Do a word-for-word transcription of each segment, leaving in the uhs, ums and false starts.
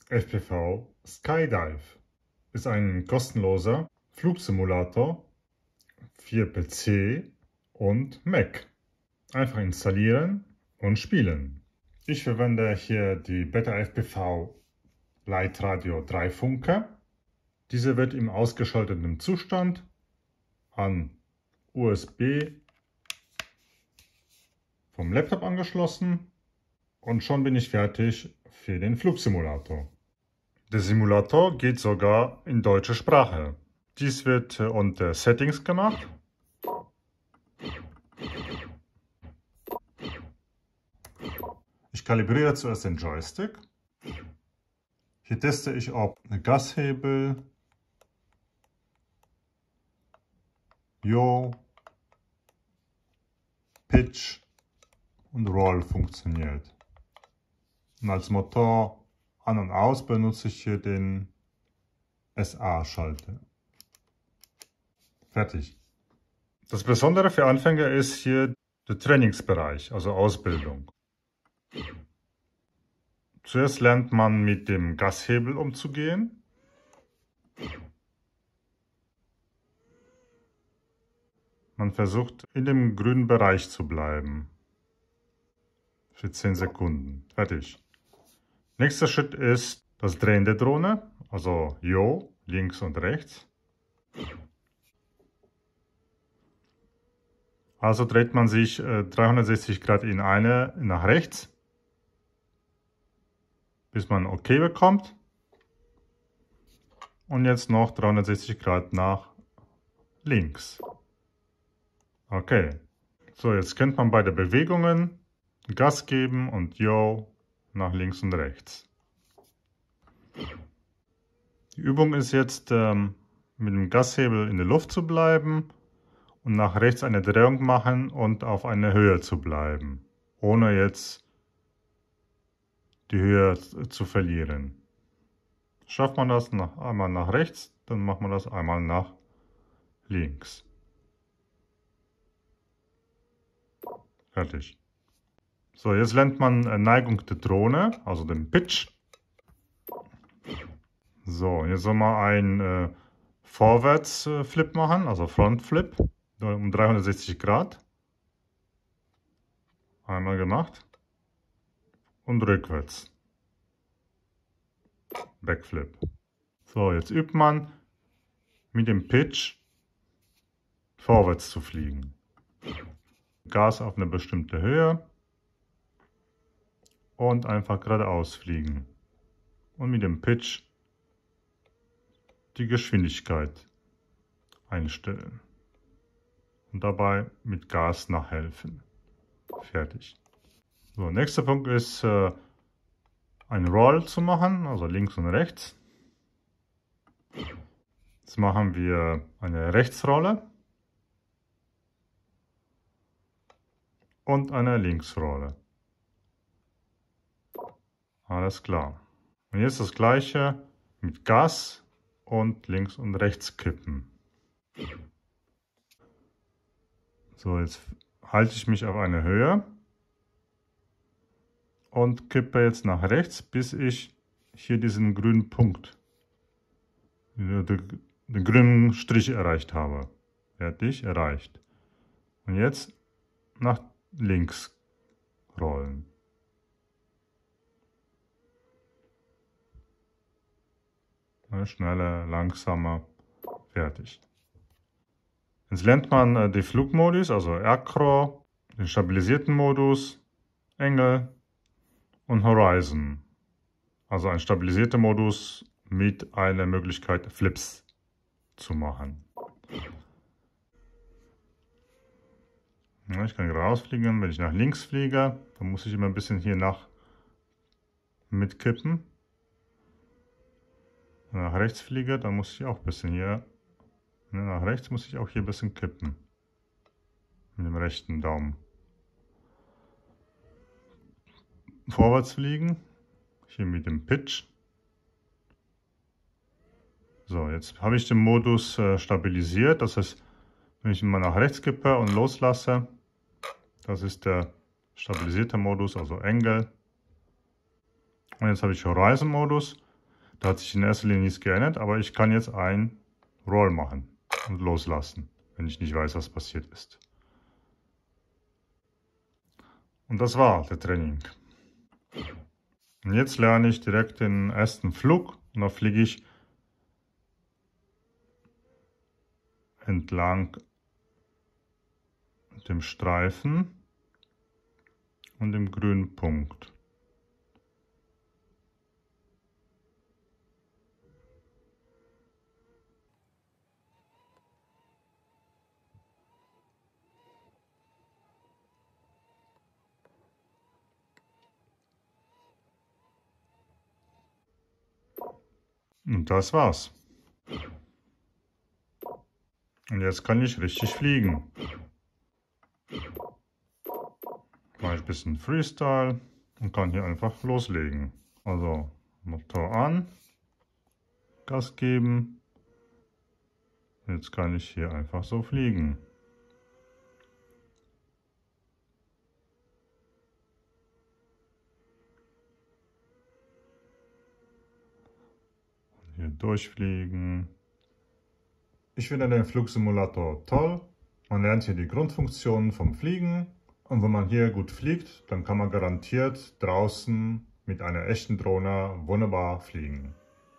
F P V Skydive ist ein kostenloser Flugsimulator für P C und Mac. Einfach installieren und spielen. Ich verwende hier die Beta F P V Leitradio drei Funke. Diese wird im ausgeschalteten Zustand an U S B vom Laptop angeschlossen und schon bin ich fertig für den Flugsimulator. Der Simulator geht sogar in deutsche Sprache. Dies wird unter Settings gemacht. Ich kalibriere zuerst den Joystick. Hier teste ich, ob Gashebel, Yaw, Pitch und Roll funktioniert. Und als Motor an und aus benutze ich hier den S A-Schalter. Fertig. Das Besondere für Anfänger ist hier der Trainingsbereich, also Ausbildung. Zuerst lernt man mit dem Gashebel umzugehen. Man versucht in dem grünen Bereich zu bleiben. Für zehn Sekunden. Fertig. Nächster Schritt ist das Drehen der Drohne, also Yaw, links und rechts. Also dreht man sich äh, dreihundertsechzig Grad in eine nach rechts, bis man OK bekommt. Und jetzt noch dreihundertsechzig Grad nach links. Okay. So, jetzt kennt man beide Bewegungen. Gas geben und Yaw nach links und rechts. Die Übung ist jetzt, ähm, mit dem Gashebel in der Luft zu bleiben und nach rechts eine Drehung machen und auf einer Höhe zu bleiben, ohne jetzt die Höhe zu verlieren. Schafft man das nach, einmal nach rechts, dann macht man das einmal nach links. Fertig. So, jetzt lernt man Neigung der Drohne, also den Pitch. So, jetzt soll man einen äh, Vorwärtsflip machen, also Frontflip, um dreihundertsechzig Grad. Einmal gemacht. Und rückwärts. Backflip. So, jetzt übt man mit dem Pitch vorwärts zu fliegen. Gas auf eine bestimmte Höhe. Und einfach geradeaus fliegen. Und mit dem Pitch die Geschwindigkeit einstellen. Und dabei mit Gas nachhelfen. Fertig. So, nächster Punkt ist, äh, ein Roll zu machen, also links und rechts. Jetzt machen wir eine Rechtsrolle und eine Linksrolle. Alles klar. Und jetzt das gleiche mit Gas und links und rechts kippen. So, jetzt halte ich mich auf eine Höhe und kippe jetzt nach rechts, bis ich hier diesen grünen Punkt, den, den grünen Strich erreicht habe. Fertig, erreicht. Und jetzt nach links rollen. Schneller, langsamer, fertig. Jetzt lernt man äh, die Flugmodus, also Acro, den stabilisierten Modus, Engel und Horizon. Also ein stabilisierter Modus mit einer Möglichkeit, Flips zu machen. Ja, ich kann geradeaus fliegen, wenn ich nach links fliege, dann muss ich immer ein bisschen hier nach mitkippen. Wenn ich nach rechts fliege, dann muss ich auch ein bisschen hier, ne, nach rechts muss ich auch hier ein bisschen kippen. Mit dem rechten Daumen. Vorwärts fliegen, hier mit dem Pitch. So, jetzt habe ich den Modus äh, stabilisiert, das heißt, wenn ich ihn mal nach rechts kippe und loslasse, das ist der stabilisierte Modus, also Engel. Und jetzt habe ich Horizon Modus. Da hat sich in erster Linie nichts geändert, aber ich kann jetzt ein Roll machen und loslassen, wenn ich nicht weiß, was passiert ist. Und das war der Training. Und jetzt lerne ich direkt den ersten Flug und da fliege ich entlang dem Streifen und dem grünen Punkt. Und das war's. Und jetzt kann ich richtig fliegen. Mache ich ein bisschen Freestyle und kann hier einfach loslegen. Also Motor an, Gas geben. Jetzt kann ich hier einfach so fliegen. Hier durchfliegen. Ich finde den Flugsimulator toll. Man lernt hier die Grundfunktionen vom Fliegen. Und wenn man hier gut fliegt, dann kann man garantiert draußen mit einer echten Drohne wunderbar fliegen.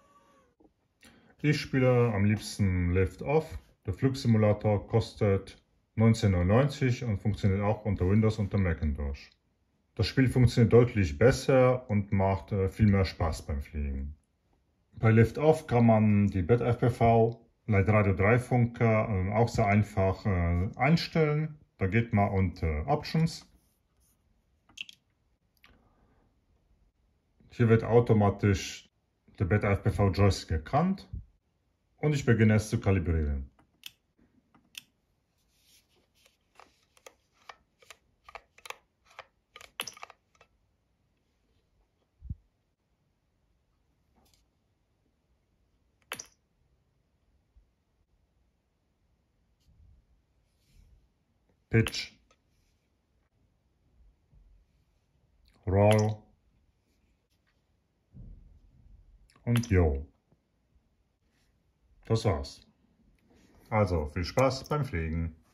Ich spiele am liebsten Lift Off. Der Flugsimulator kostet neunzehn neunundneunzig und funktioniert auch unter Windows und unter Macintosh. Das Spiel funktioniert deutlich besser und macht viel mehr Spaß beim Fliegen. Bei Lift Off kann man die Bed F P V, Leitradio drei Funker äh, auch sehr einfach äh, einstellen. Da geht man unter Options. Hier wird automatisch der Bed F P V Joystick erkannt und ich beginne es zu kalibrieren. Pitch, Roll und Yo. Das war's. Also viel Spaß beim Fliegen.